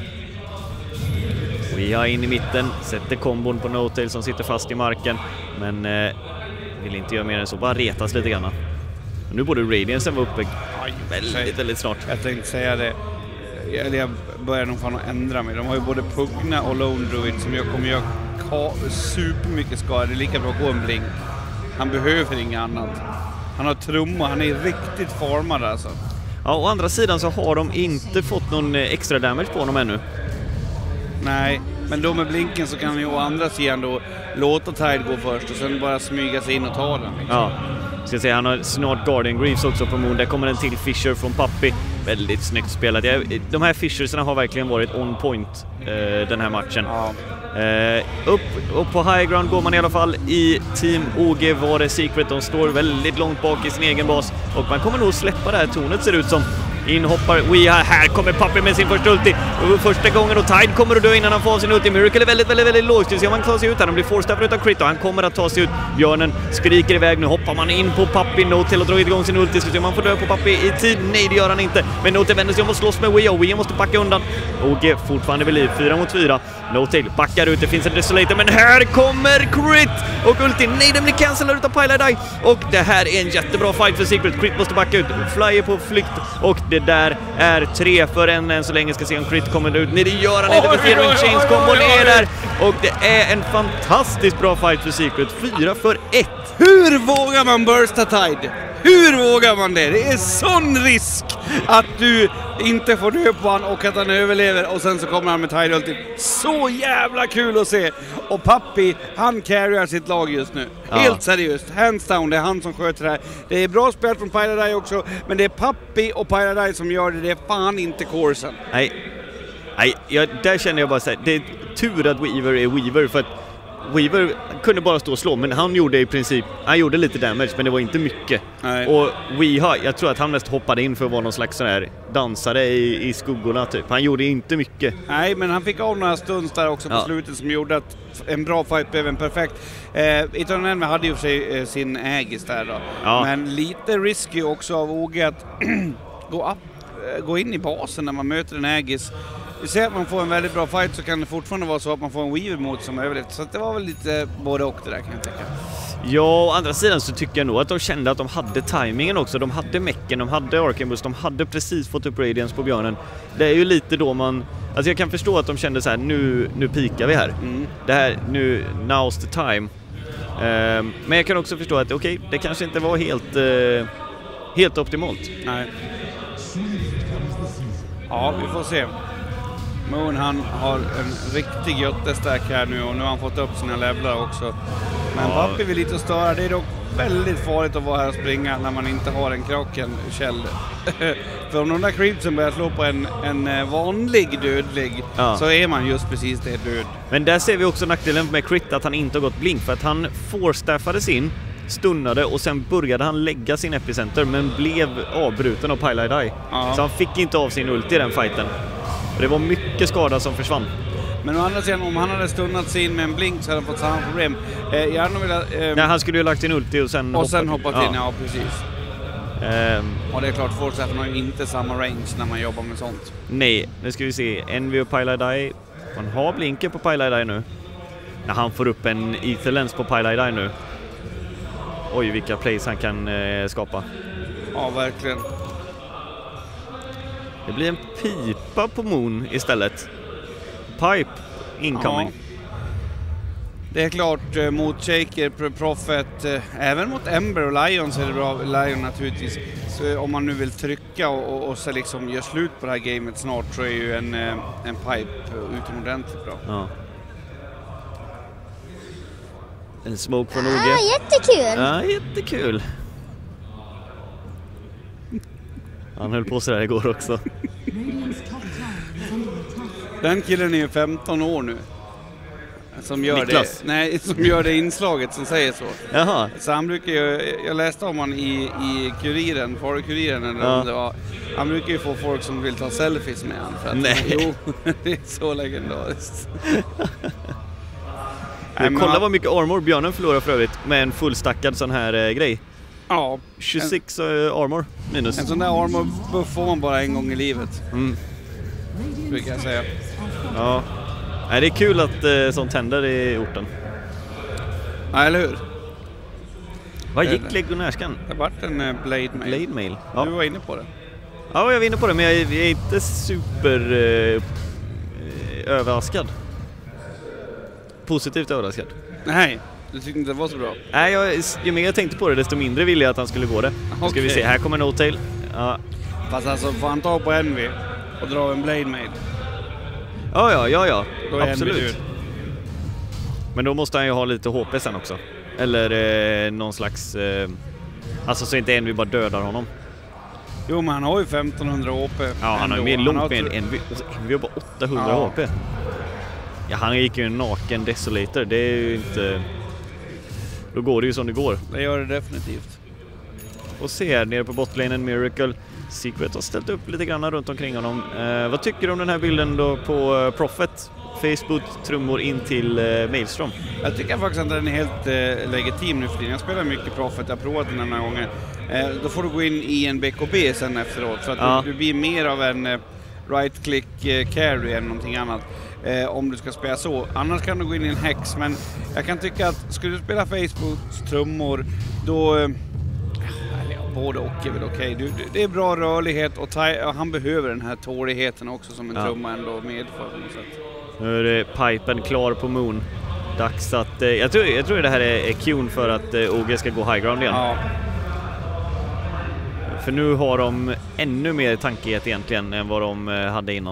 B: Vi har in i mitten, sätter kombon på No-Tail som sitter fast i marken, men eh, vill inte göra mer än så, bara retas lite grann. Och nu borde Radiance vara uppe
A: Aj,
B: väldigt, väldigt snart.
A: Jag tänkte säga det. Eller jag börjar nog fan att ändra mig. De har ju både Pugna och Lone Druid som jag kommer göra ka- supermycket skada. Det är lika bra att gå en blink. Han behöver inget annat. Han har trumma, han är riktigt formad alltså.
B: Ja, å andra sidan så har de inte fått någon extra damage på honom ännu.
A: Nej, men då med blinken så kan han ju å andra sidan då låta Tide gå först och sen bara smyga sig in och ta den. Liksom.
B: Ja, ska säga, han har snart Guardian Greaves också på Moon. Där kommer en till Fisher från Pappi. Väldigt snyggt spelat. De här Fishersarna har verkligen varit on point eh, den här matchen.
A: Ja.
B: Eh, upp, upp på high ground går man i alla fall. I Team O G var det Secret. De står väldigt långt bak i sin egen bas. Och man kommer nog släppa det här tornet, ser det ut som. Inhoppar Wea, här kommer Puppy med sin första ulti. Första gången och Tide kommer att dö innan han får sin ulti. Miracle är väldigt, väldigt, väldigt låg. Ska vi se om han tar sig ut här. De blir forstaffade utav Crit och han kommer att ta sig ut. Björnen skriker iväg. Nu hoppar man in på Puppy. No-Tail och drar igång sin ulti. Ska vi se om han får dö på Puppy i tid. Nej, det gör han inte. Men No-Tail vänder sig om och slåss med Wea. Wea måste backa undan. O G fortfarande vid liv. Fyra mot fyra. No-Tail backar ut. Det finns en Desolator. Men här kommer Crit och ulti. Nej, den blir cancellad utav Piladai. Och det här är en jättebra fight för Secret. Crit måste backa ut. Flyer på flykt. Och det där är tre för en än så länge. Ska se om Crit kommer ut. Nej, det gör han inte för Fearing Chains kombon är där. Och det är en fantastiskt bra fight för Secret. Fyra för ett.
A: Hur vågar man bursta Tide? Hur vågar man det? Det är sån risk att du inte får dö på han och att han överlever och sen så kommer han med Tide Ulti. Så jävla kul att se! Och Puppy, han carryar sitt lag just nu. Ja. Helt seriöst. Hands down, det är han som sköter det här. Det är bra spel från Piladai också, men det är Puppy och Piladai som gör det. Det är fan inte Corsen.
B: Nej, Nej jag, där känner jag bara så här, det är tur att Weaver är Weaver för att Weaver kunde bara stå och slå, men han gjorde i princip, han gjorde lite damage, men det var inte mycket. Nej. Och Weha, jag tror att han mest hoppade in för att vara någon slags sån här dansare i, i skuggorna typ. Han gjorde inte mycket.
A: Nej, men han fick av några stunds där också på ja. slutet som gjorde att en bra fight blev en perfekt. Eh, Eternal Envy hade ju för sig eh, sin ägis där då. Ja. Men lite risky också av O G att gå, upp, gå in i basen när man möter en ägis. Vi ser att man får en väldigt bra fight så kan det fortfarande vara så att man får en Weaver mot som överlevt. Så det var väl lite både och det där kan jag tänka.
B: Ja, å andra sidan så tycker jag nog att de kände att de hade timingen också. De hade mecken, de hade Arcanbus, de hade precis fått upp Radiance på björnen. Det är ju lite då man... Alltså jag kan förstå att de kände så här, nu, nu pikar vi här. Mm. Det här, nu, now's the time. Um, men jag kan också förstå att okej, okay, det kanske inte var helt, uh, helt optimalt.
A: Nej. Ja, vi får se. Moon, han har en riktig göttestark här nu och nu har han fått upp sina levlar också. Men ja. Puppy vill lite störa. Det är dock väldigt farligt att vara här och springa när man inte har en krocken käll. För om de där creepsen börjar slå på en, en vanlig dödlig ja. så är man just precis det död.
B: Men där ser vi också nackdelen med Crit att han inte har gått blink för att han forstaffades in, stunnade och sen började han lägga sin epicenter men blev avbruten av Piladai. Ja. Så han fick inte av sin ulti i den fighten. Det var mycket skada som försvann.
A: Men å andra sidan, om han hade stunnat sig in med en blink så hade han fått samma problem. Eh, jag vill, eh,
B: Nej, han skulle ju lagt sin ulti och sen
A: och
B: hoppat
A: sen hoppat in. Ja, ja precis. Um, och det är klart, folk säger att man har inte samma range när man jobbar med sånt.
B: Nej, nu ska vi se. Envy och Piladai. Man har blinken på Piladai nu. När han får upp en Ether Lens på Piladai nu. Oj, vilka plays han kan eh, skapa.
A: Ja, verkligen.
B: Det blir en pipa på Moon istället. Pipe incoming. Ja.
A: Det är klart eh, mot Shaker, Prophet, eh, även mot Ember och Lion så är det bra. Lion naturligtvis. Så om man nu vill trycka och, och, och så liksom gör slut på det här gamet snart så är ju en, eh, en Pipe utomordentligt bra. Ja.
B: En smoke från O G.
C: Ah, jättekul!
B: Ja, jättekul. Han höll på så där igår också.
A: Den killen är ju femton år nu. Som gör
B: Niklas.
A: det. Nej, som gör det inslaget som säger så.
B: Jaha.
A: Så han brukar ju, jag läste om han i, i Kuriren, Faru-Kuriren eller
B: ja.
A: om det var. Han brukar ju få folk som vill ta selfies med han för att
B: nej.
A: Jo, det är så legendariskt.
B: Nej, kolla han... vad mycket armor björnen förlorar för övrigt med en fullstackad sån här eh, grej.
A: Ja.
B: tjugosex en, uh, armor minus.
A: En sån där armor buff får man bara en gång i livet. Mm. Brukar jag säga.
B: Ja. Nej, det är kul att uh, sånt händer i orten.
A: Ja, eller hur?
B: Vad gick legionärskan?
A: Det har varit en uh, blade mail.
B: Blade mail. Ja.
A: Du var inne på det.
B: Ja, jag var inne på det, men jag, jag är inte super uh, överraskad. Positivt överraskad.
A: Nej, du tyckte inte det var så bra?
B: Nej, jag, ju mer jag tänkte på det, desto mindre ville jag att han skulle gå det. Okay. Nu ska vi se, här kommer No-Tail. Ja.
A: Fast alltså, får han ta på Envy och dra en blade mail?
B: Ja, ja, ja, ja.
A: Då
B: absolut. Men då måste han ju ha lite H P sen också. Eller eh, någon slags... Eh, alltså så inte Envy bara dödar honom.
A: Jo, men han har ju femtonhundra H P.
B: Ja, han har ju mer långt med Envy. Envy har bara åttahundra ja. H P. Ja, han gick ju en naken Desolator. Det är ju inte... Då går det ju som det går.
A: Det gör det definitivt.
B: Och se här nere på botlanen Miracle. Secret har ställt upp lite grann runt omkring honom. Eh, vad tycker du om den här bilden då på uh, Prophet? Facebook trummor in till uh, Maelstrom.
A: Jag tycker faktiskt att den är helt uh, legitim nu för tiden. Jag spelar mycket Prophet, jag har provat den några gånger. Uh, då får du gå in i en B K B sen efteråt för att ja. du, du blir mer av en uh, right-click uh, carry än någonting annat. Uh, om du ska spela så. Annars kan du gå in i en hex, men jag kan tycka att skulle du spela Facebooks trummor då... Uh, både och är väl okej. Okay. Det är bra rörlighet och, ta- och han behöver den här tåligheten också som en ja. trumma ändå medför på något sätt.
B: Nu är det pipen klar på Moon. Dags att... Eh, jag, tror, jag tror det här är, är Q för att eh, O G ska gå high ground igen.
A: Ja.
B: För nu har de ännu mer tankighet egentligen än vad de eh, hade innan.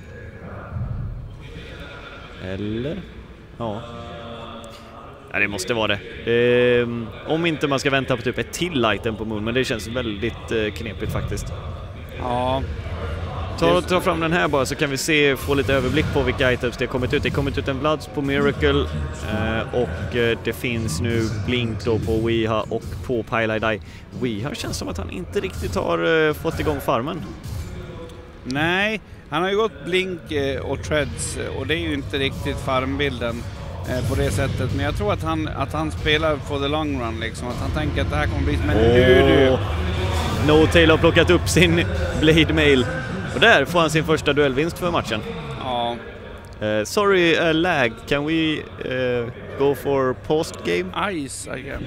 B: Eller? Ja. Ja, det måste vara det. Eh, om inte man ska vänta på typ ett till item på Moon, men det känns väldigt eh, knepigt faktiskt.
A: Ja.
B: Ta, ta fram den här bara så kan vi se, få lite överblick på vilka items det har kommit ut. Det har kommit ut en Bloods på Miracle eh, och eh, det finns nu Blink då på Weeha och på Pieliedie. Weeha känns som att han inte riktigt har eh, fått igång farmen.
A: Nej, han har ju gått Blink eh, och Treads och det är ju inte riktigt farmbilden eh, på det sättet. Men jag tror att han, att han spelar for the long run liksom. Att han tänker att det här kommer bli som en
B: oh.
A: nu du.
B: N0tail har plockat upp sin Blade Mail. Och där får han sin första duellvinst för matchen.
A: Ja.
B: Uh, sorry, uh, lag. Can we uh, go for post game?
A: Ice again.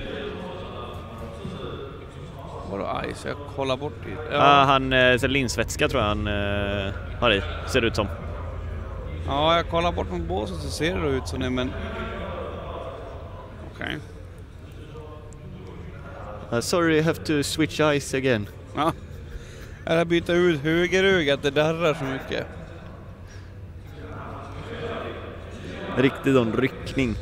A: Vadå ice? Jag kollar bort det.
B: Ja. Uh, han, uh, linsvätska tror jag han uh, har i. Ser det ut som.
A: Ja, jag kollar bort mot båset så ser det ut som det, men... Okej.
B: Okay. Uh, sorry, I have to switch ice again.
A: Ja. Eller byta ut högerögat, det darrar så mycket.
B: Riktigt en ryckning.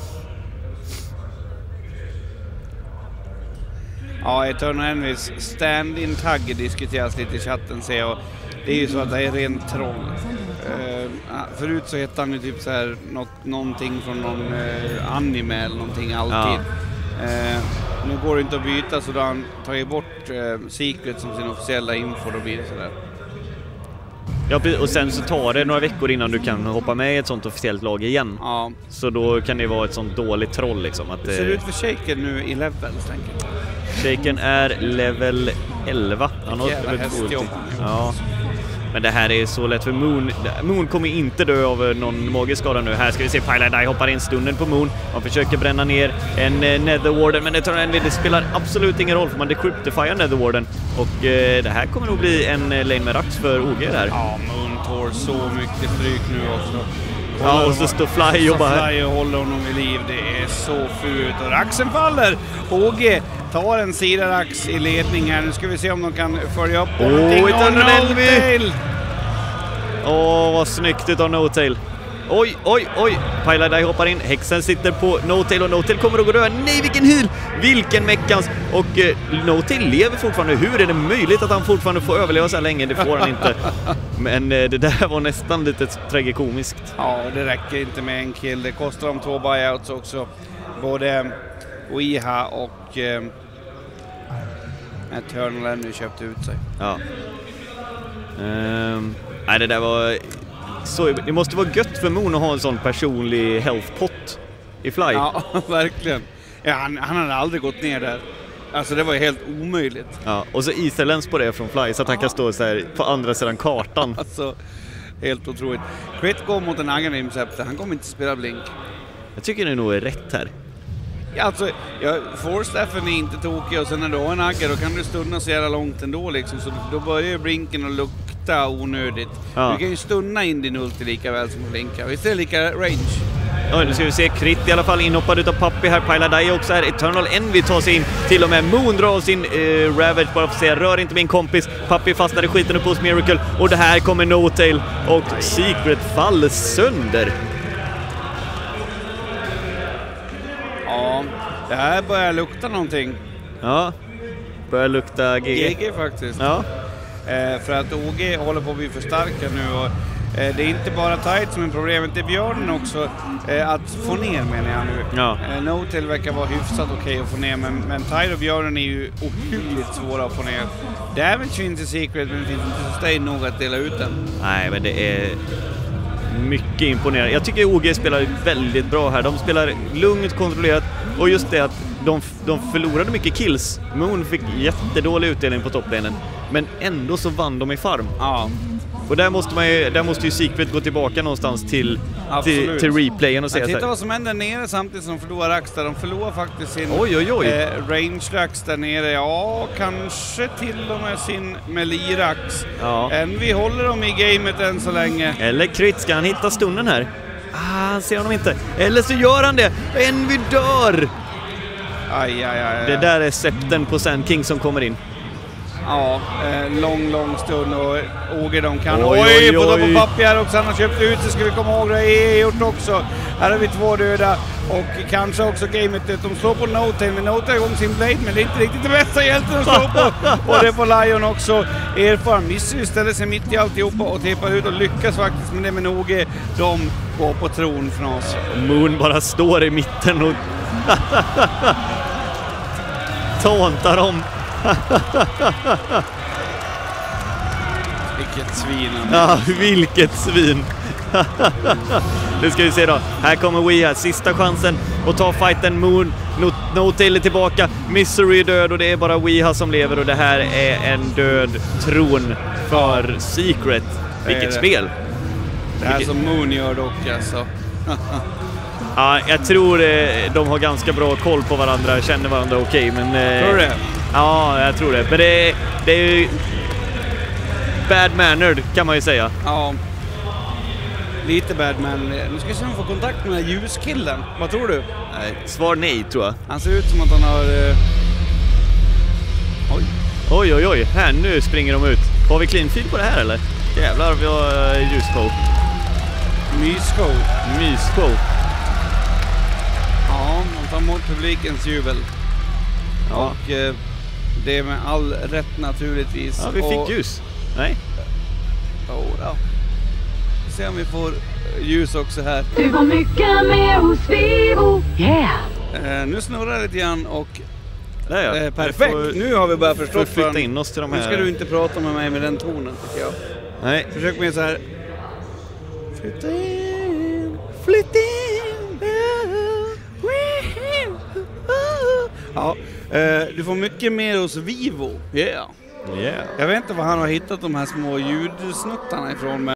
A: Ja, Eternal Enemies stand-in tagg diskuteras lite i chatten, ser jag. Det är ju så att det är rent troll. Uh, förut så hette han ju typ så här något, någonting från någon uh, anime eller någonting alltid. Ja. Uh, nu går det inte att byta, så då har han tagit bort uh, Secret som sin officiella info, då blir det sådär.
B: Ja, och sen så tar det några veckor innan du kan hoppa med i ett sånt officiellt lag igen.
A: Ja.
B: Så då kan det vara ett sånt dåligt troll liksom. Att
A: det ser ut för Shaken nu i level, tänker jag.
B: Shaken är level elva. Han har
A: jävla hästjobb.
B: Ja. Men det här är så lätt för Moon. Moon kommer inte dö av någon magisk skada nu. Här ska vi se Pieliedie hoppar in stunden på Moon. Man försöker bränna ner en Netherwarden, men det, tar en, det spelar absolut ingen roll för man decryptifierar Netherwarden. Och eh, det här kommer nog bli en lane med rax för O G där.
A: Ja, Moon tar så mycket stryk nu också.
B: Ja, och så står Fly och bara...
A: Fly och håller honom vid liv. Det är så fult. Och raxen faller. O G tar en sidarax i ledning här. Nu ska vi se om de kan följa upp.
B: Åh, oh, N0tail! Åh, vad snyggt utav N0tail. Oj, oj, oj. Pieliedie hoppar in. Hexen sitter på N0tail och N0tail kommer att gå död. Nej, vilken heal! Vilken meckans! Och eh, N0tail lever fortfarande. Hur är det möjligt att han fortfarande får överleva så här länge? Det får han inte. Men eh, det där var nästan lite tragikomiskt.
A: Ja, det räcker inte med en kill. Det kostar dem två buyouts också. Både Weeha och eh, Eternal ännu köpt ut sig.
B: Ja. Um, nej, det där var... Så, det måste vara gött för Moon att ha en sån personlig health pot i Fly.
A: Ja, verkligen. Ja, han, han hade aldrig gått ner där. Alltså det var helt omöjligt.
B: Ja, och så Etherlens på det från Fly så att ja. han kan stå så här på andra sidan kartan.
A: Alltså, helt otroligt. Crit går mot en Aghanim Scepter. Han kommer inte spela Blink.
B: Jag tycker det nog är rätt här.
A: Ja, alltså, ja, Forstaffen är inte tokig och sen när du har en Agger då kan du stunna så jävla långt ändå liksom. Så då börjar ju Blinken att lukta onödigt. Ja. Du kan ju stunna in din ulti lika väl som Blinka. Visst är det lika range?
B: Ja, nu ska vi se Crit i alla fall inhoppad utav Puppy här. Pieliedie också här. Eternal Envy tar sig in. Till och med Moon drar sin eh, Ravage bara för att säga rör inte min kompis. Puppy fastnade skiten upp hos Miracle. Och det här kommer N0tail och Secret faller sönder.
A: Ja, det här börjar lukta någonting.
B: Ja, börjar lukta G G.
A: G G faktiskt.
B: Ja.
A: Eh, för att O G håller på att bli för starka nu och Eh, det är inte bara Tide som är problemet, det är Björnen också. Eh, att få ner menar jag nu.
B: Ja.
A: Eh, No-Tail verkar vara hyfsat okej okay att få ner, men, men Tide och Björnen är ju ohyggligt svåra att få ner. Damage finns i Secret, men det finns inte sustain nog att dela ut den.
B: Nej, men det är mycket imponerande. Jag tycker O G spelar väldigt bra här. De spelar lugnt, kontrollerat, och just det att de, de förlorade mycket kills. Moon fick jättedålig utdelning på topplanen, men ändå så vann de i farm.
A: Ja.
B: Och där måste, man ju, där måste ju Secret gå tillbaka någonstans till, till, till replayen och säga
A: titta vad som händer nere samtidigt som de förlorar Rax där. De förlorar faktiskt sin
B: oj, oj, oj.
A: Eh, range Rax där nere. Ja, kanske till och med sin melee Rax.
B: Ja.
A: En vi håller dem i gamet än så länge.
B: Eller Crit, ska han hitta stunden här? Ah, han ser honom inte. Eller så gör han det. En vi dör!
A: Aj, aj, aj, aj.
B: Det där är septen på Sand King som kommer in.
A: Ja, eh, lång, lång stund och O G de kan.
B: Oj,
A: Oj,
B: oj,
A: på
B: oj.
A: på papper också. Han har köpt ut, det ska vi komma ihåg. Det är gjort också. Här har vi två döda och kanske också gamet. De slår på No-Tail, men No-Tail igång sin blade, men det är inte riktigt det bästa hjälten att slå på. Och det får Lion också. Erfaren missar ställer sig mitt i alltihopa och tippar ut och lyckas faktiskt med det, med O G. De går på tron från oss.
B: Moon bara står i mitten och tåntar dem.
A: Vilket svin.
B: Ja, vilket svin. Nu ska vi se då. Här kommer We här. Sista chansen att ta fighten. Moon. No-Tail är tillbaka. Misery är död och det är bara Weha som lever. Och det här är en död tron för Secret. Vilket
A: det.
B: spel.
A: Det här
B: Vilket...
A: som Moon gör dock alltså.
B: Ja, jag tror eh, de har ganska bra koll på varandra. Känner varandra okej. Okay, men... Eh,
A: tror du det?
B: Ja, jag tror det. Men det, det är ju bad mannered kan man ju säga.
A: Ja. Lite bad man. Nu ska vi se om vi får kontakt med den här ljuskillen. Vad tror du?
B: Nej, svar nej tror jag.
A: Han ser ut som att han har... Uh... Oj.
B: Oj, oj, oj. Här, nu springer de ut. Har vi clean feed på det här eller? Jävlar, vi har uh, ljusshow.
A: Mysshow.
B: Mysshow.
A: Ja, man tar emot publikens jubel.
B: Ja.
A: Och uh, det är med all rätt naturligtvis.
B: Ja, vi fick
A: och...
B: ljus. Nej.
A: Oh, ja. Vi ser om vi får ljus också här.
C: Du var mycket med hos Vivo. Yeah!
A: Uh, nu snurrar det lite grann och...
B: Där ja.
A: Uh, perfekt, nu har vi börjat förstå.
B: Flytta in oss till de här.
A: Nu ska du inte prata med mig med den tonen tycker jag.
B: Nej.
A: Försök med så här. Flytta in, flytta in. Ja, uh, du får mycket mer hos Vivo. Yeah.
B: Yeah.
A: Jag vet inte var han har hittat de här små ljudsnuttarna ifrån. Men